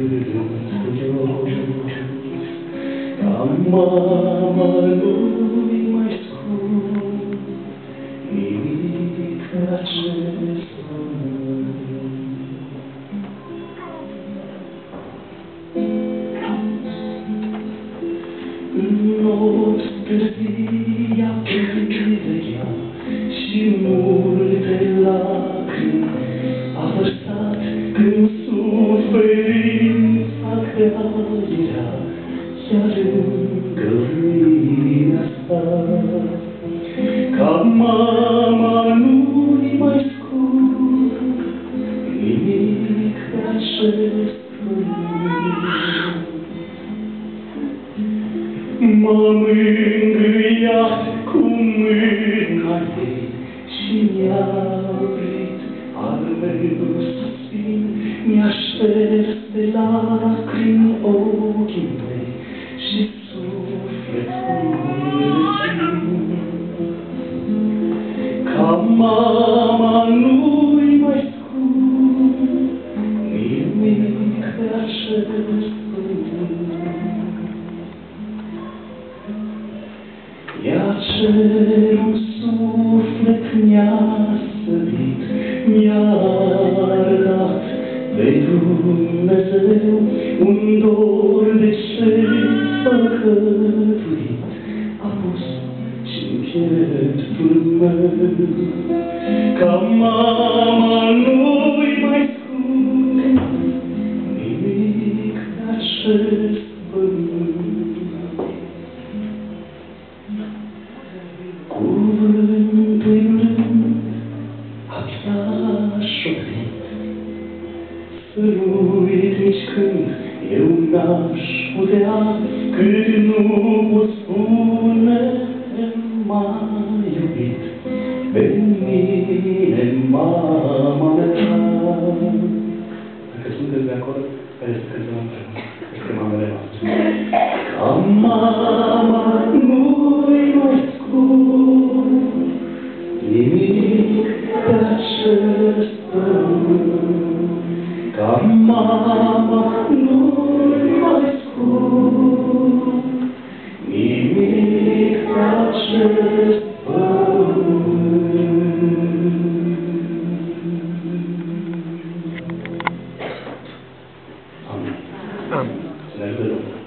mama nu-i mai scump nimic pe acest În nopți târzii ea privegea și multe lacrimi a vărsat când suferința grea era chiar lângă mine sta. Ca mama nu-i mai scump nimic pe acest pământ. M-a mângâiat cu mâna ei și mi-a oprit al meu suspin, mi-a șters de lacrimi ochii mei și sufletul rețin. Ca mama nu-i mai scump nimic pe acest pământ. Ea cerul suflet mi-a sărit, mi-a arătat de Dumnezeu un dor de cel păcătuit, a pus și-n pieptul meu. Ca mama nu-i mai scump nimic pe acest pământ. Cuvântul blând abia șoptit, să nu uit nici când eu n-aș putea, cât nu pot spune m-a iubit pe mine mama mea. Dacă sunteți de acord, haideți să cântăm împreună despre mamele noastre. Ca mama nu-i mai scump nimic pe acest pământ. Ca mama nu-i mai scump nimic pe acest pământ. Amin. Amin. Să ne ajute Domnul.